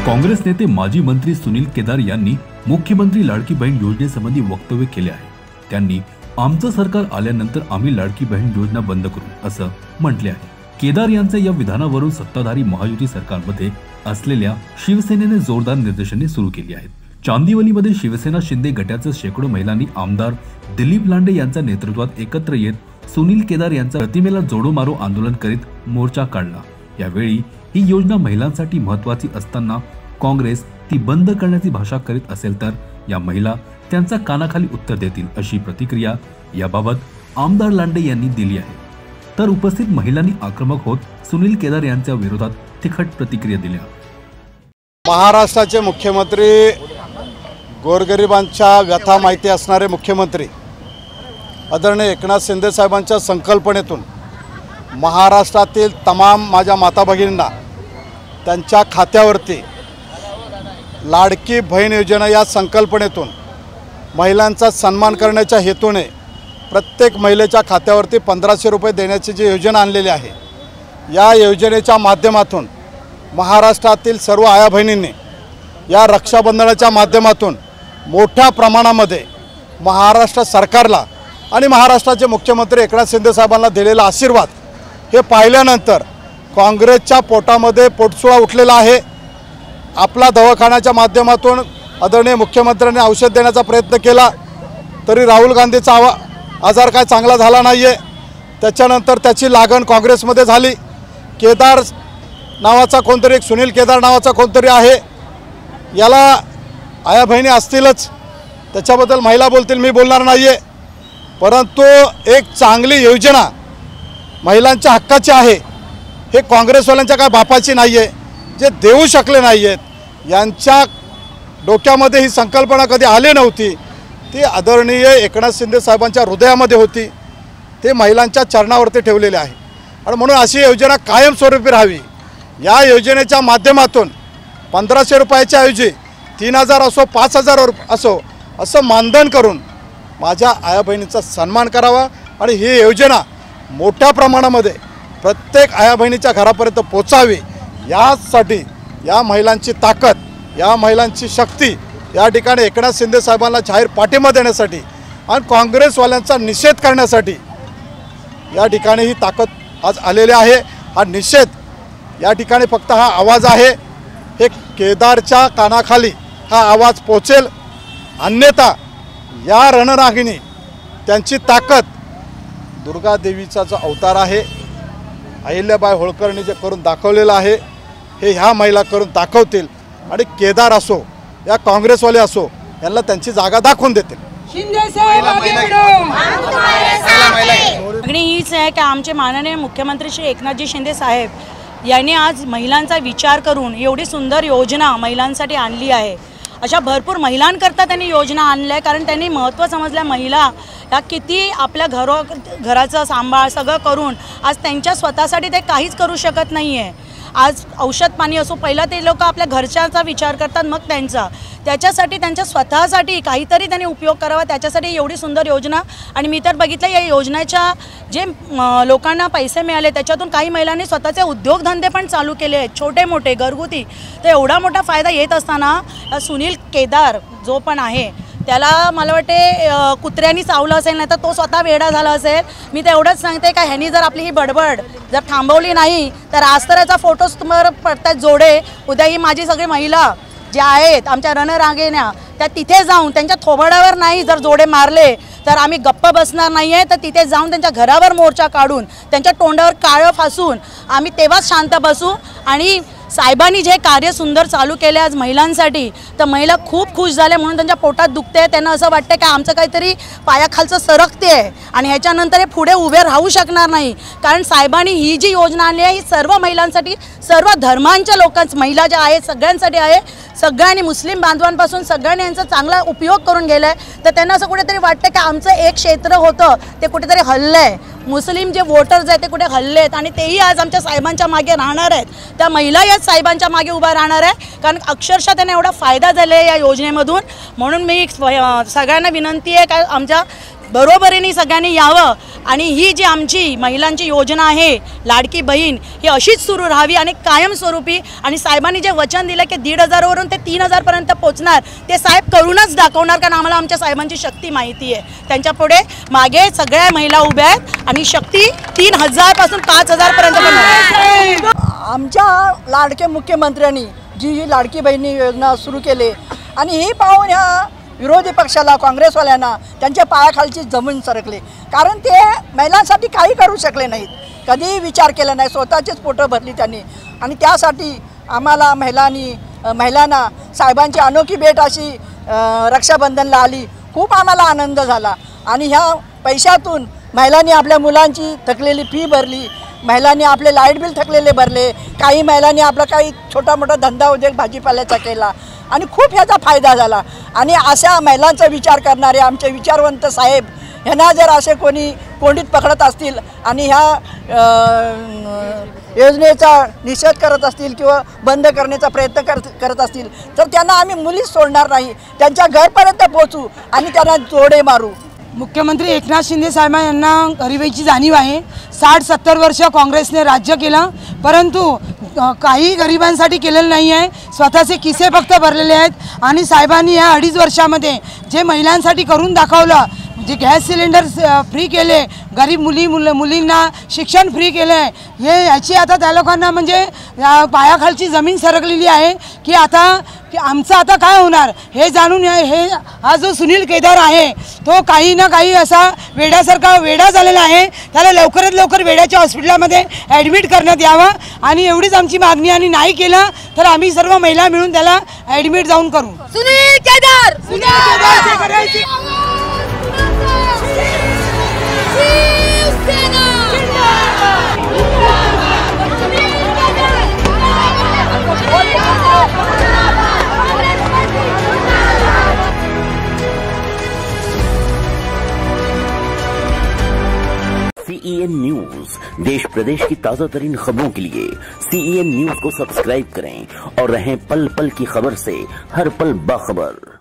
काँग्रेस नेते माजी मंत्री सुनील केदार यांनी मुख्यमंत्री लाडकी बहीण योजनेसंबंधी वक्तव्य केले आहे। त्यांनी आमचं सरकार आल्यानंतर आम्ही लाडकी बहीण योजना बंद करू असं म्हटले आहे। केदार यांच्या या विधानावरून सत्ताधारी महायुती सरकारमध्ये असलेल्या शिवसेनेने जोरदार निदर्शने सुरू केली आहेत। चांदिवलीमध्ये शिवसेना शिंदे गटाच्या शेकडो महिलांनी आमदार दिलीप लांडे यांच्या नेतृत्वात एकत्र येत सुनील केदार यांच्या प्रतिमेला जोडो मारो आंदोलन करीत मोर्चा काढला। यावेळी ही योजना महिलांसाठी महत्त्वाची असताना काँग्रेस ती बंद करण्याची भाषा करीत असेल तर या महिला त्यांच्या कानाखाली उत्तर देतील अशी प्रतिक्रिया याबाबत आमदार लांडे यांनी दिली आहे। तर उपस्थित महिलांनी आक्रमक होत सुनील केदार यांच्या विरोधात तिखट प्रतिक्रिया दिल्या। महाराष्ट्राचे मुख्यमंत्री, गोरगरिबांच्या व्यथा माहिती असणारे मुख्यमंत्री आदरणीय एकनाथ शिंदे साहेबांच्या संकल्पनेतून महाराष्ट्रातील तमाम माझ्या माता भगिनींना त्यांच्या खात्यावरती लाडकी बहीण योजना या संकल्पनेतून महिलांचा सन्मान करण्याच्या हेतूने प्रत्येक महिलेच्या खात्यावरती 1500 रुपये देण्याची जी योजना आणलेली आहे, या योजनेच्या माध्यमातून महाराष्ट्रातील सर्व आया बहिणींनी या रक्षाबंधनाच्या माध्यमातून मोठ्या प्रमाणामध्ये महाराष्ट्र सरकारला आणि महाराष्ट्राचे मुख्यमंत्री एकनाथ शिंदे साहेबांना दिलेला आशीर्वाद हे पाहिल्यानंतर काँग्रेसच्या पोटामध्ये पोटसुळा उठलेला आहे। आपला दवाखान्याच्या माध्यमातून आदरणीय मुख्यमंत्र्यांनी औषध देण्याचा प्रयत्न केला तरी राहुल गांधीचा आजार काय चांगला झाला नाही आहे। त्याच्यानंतर त्याची लागण काँग्रेसमध्ये झाली। केदार नावाचा कोणतरी, एक सुनील केदार नावाचा कोणतरी आहे, याला आया बहिणी असतीलच, त्याच्याबद्दल महिला बोलतील, मी बोलणार नाही आहे। परंतु एक चांगली योजना महिलांच्या हक्काची आहे, हे काँग्रेसवाल्यांच्या काय बापाची नाही आहे, जे देऊ शकले नाही आहेत, यांच्या डोक्यामध्ये ही संकल्पना कधी आली नव्हती, ती आदरणीय एकनाथ शिंदे साहेबांच्या हृदयामध्ये होती, ते महिलांच्या चरणावरती ठेवलेले आहे। आणि म्हणून अशी योजना कायमस्वरूपी राहावी, या योजनेच्या माध्यमातून 1500 रुपयाच्या ऐवजी 3000 असो 5000 असो असं मानधन करून माझ्या आया बहिणीचा सन्मान करावा आणि ही योजना मोठ्या प्रमाणामध्ये प्रत्येक आया बहिणीच्या घरापर्यंत पोचावी, यासाठी या महिलांची ताकद, या महिलांची शक्ती या ठिकाणी एकनाथ शिंदे साहेबांना जाहीर पाठिंबा देण्यासाठी आणि काँग्रेसवाल्यांचा निषेध करण्यासाठी या ठिकाणी ही ताकद आज आलेली आहे। हा निषेध या ठिकाणी फक्त हा आवाज आहे, हे केदारच्या कानाखाली हा आवाज पोचेल, अन्यथा या रणरागिणी त्यांची ताकद दुर्गा देवीचा जो अवतार आहे, अहिल्याबाई होळकरनी जे करून दाखवलेलं आहे, हे ह्या महिला करून दाखवतील आणि केदार असो या काँग्रेसवाले असो यांना त्यांची जागा दाखवून देतील। मागणी हीच आहे की आमचे माननीय मुख्यमंत्री श्री एकनाथजी शिंदे साहेब यांनी आज महिलांचा विचार करून एवढी सुंदर योजना महिलांसाठी आणली आहे। अशा भरपूर महिलांकरता त्यांनी योजना आणल्या, कारण त्यांनी महत्त्व समजल्या महिला या किती आपल्या घराचं सांभाळ सगळं करून आज त्यांच्या स्वतःसाठी ते काहीच करू शकत नाही आहे। आज औषध पाणी असो, पहिला ते लोक आपल्या घरच्यांचा विचार करतात, मग त्याच्यासाठी त्यांच्या स्वतःसाठी काहीतरी त्यांनी उपयोग करावा, त्याच्यासाठी एवढी सुंदर योजना। आणि मी तर बघितलं या योजनेच्या जे लोकांना पैसे मिळाले त्याच्यातून काही महिलांनी स्वतःचे उद्योगधंदे पण चालू केले आहेत, छोटे मोठे घरगुती। तर एवढा मोठा फायदा येत असताना सुनील केदार जो पण आहे त्याला मला वाटते कुत्र्यांनी चावलं असेल, नाही तर तो स्वतः वेडा झाला असेल। मी तर एवढंच सांगते का ह्यांनी जर आपली ही बडबड जर थांबवली नाही तर आज तर याचा फोटोज तुम्हाला पडतात जोडे, उद्या ही माझी सगळी महिला ज्या आहेत आमच्या रणरांगेण्या त्या तिथे जाऊन त्यांच्या थोबाडावर नाही जर जोडे मारले तर आम्ही गप्प बसणार नाही आहे। तर तिथे जाऊन त्यांच्या घरावर मोर्चा काढून त्यांच्या तोंडावर काळं फासून आम्ही तेव्हाच शांत बसू। आणि साहेबांनी जे कार्य सुंदर चालू केले आज महिलांसाठी, तर महिला खूप खुश झाल्या, म्हणून त्यांच्या पोटात दुखते, त्यांना असं वाटतं की आमचं काहीतरी पायाखालचं सरकते आहे आणि ह्याच्यानंतर हे पुढे उभे राहू शकणार नाही। कारण साहेबांनी ही जी योजना आणली आहे ही सर्व महिलांसाठी, सर्व धर्मांच्या लोकांचं, महिला ज्या आहेत सगळ्यांसाठी आहे। सगळ्यांनी मुस्लिम बांधवांपासून सगळ्यांनी यांचा चांगला उपयोग करून गेला आहे। तर त्यांना असं कुठेतरी वाटतं की आमचं एक क्षेत्र होतं ते कुठेतरी हल्लं आहे, मुस्लिम जे वोटर्स आहेत ते कुठे हल्लेत आणि तेही आज आमच्या साहेबांच्या मागे राहणार आहेत। त्या महिला याच साहेबांच्या मागे उभा राहणार आहे, कारण अक्षरशः त्यांना एवढा फायदा झाला आहे या योजनेमधून। म्हणून मी सगळ्यांना विनंती आहे का आमच्या बरोबरीने सगळ्यांनी यावं आणि ही जी आमची महिलांची योजना आहे लाडकी बहीण ही अशीच सुरू राहावी आणि कायमस्वरूपी, आणि साहेबांनी जे वचन दिलं की 1,500 वरून ते 3,000 पर्यंत पोहोचणार ते साहेब करूनच दाखवणार, कारण आम्हाला आमच्या साहेबांची शक्ती माहिती आहे. त्यांच्या पुढे मागे सगळ्या महिला उभ्या आहेत आणि शक्ती 3,000 पासून 5,000 पर्यंत. आमच्या लाडके मुख्यमंत्र्यांनी जी लाडकी बहिणी योजना सुरू केली आणि ही पाहून ह्या विरोधी पक्षाला काँग्रेसवाल्यांना त्यांच्या पायाखालची जमीन सरकली, कारण ते महिलांसाठी काही करू शकले नाहीत, कधीही विचार केला नाही, स्वतःचीच पोटं भरली त्यांनी. आणि त्यासाठी आम्हाला महिलांना साहेबांची अनोखी भेट अशी रक्षाबंधनला आली. खूप आम्हाला आनंद झाला आणि ह्या पैशातून महिलांनी आपल्या मुलांची थकलेली फी भरली, महिलांनी आपले लाईट बिल थकलेले भरले, काही महिलांनी आपला काही छोटा मोठा धंदा उद्योग भाजीपाल्याचा केला आणि खूप ह्याचा फायदा झाला. आणि अशा महिलांचा विचार करणारे आमचे विचारवंत साहेब ह्यांना जर असे कोणी कोंडीत पकडत असतील आणि ह्या योजनेचा निषेध करत असतील किंवा बंद करण्याचा प्रयत्न करत असतील तर त्यांना आम्ही मुलीच सोडणार नाही, त्यांच्या घरपर्यंत पोहोचू आणि त्यांना जोडे मारू. मुख्यमंत्री एकनाथ शिंदे साहेब यांना गरिबीची जाणीव आहे. 60-70 वर्ष काँग्रेसने राज्य केलं, परंतु काही गरिबांसाठी केलेलं नाही आहे. स्वतःचे किसे फक्त भरलेले आहेत आणि साहेबांनी या 2.5 वर्षामध्ये जे महिलांसाठी करून दाखवलं, जे गॅस सिलेंडर फ्री केले, गरीब मुलींना शिक्षण फ्री केलं आहे, हे याची आता त्या लोकांना म्हणजे पायाखालची जमीन सरकलेली आहे की आमचं आता काय होणार हे जाणून हा जो सुनील केदार आहे तो काही ना काही असा वेड्यासारखा वेडा झालेला आहे. त्याला लवकरात लवकर वेड्याच्या हॉस्पिटलमध्ये ॲडमिट करण्यात यावं आणि एवढीच आमची मागणी. आणि नाही केलं तर आम्ही सर्व महिला मिळून त्याला ॲडमिट जाऊन करू. सुनील केदार CEN न्यूज, देश प्रदेश की ताजा तरीन खबरों के लिए CEN न्यूज को सब्सक्राइब करें और रहें पल पल की खबर से हर पल बाखबर.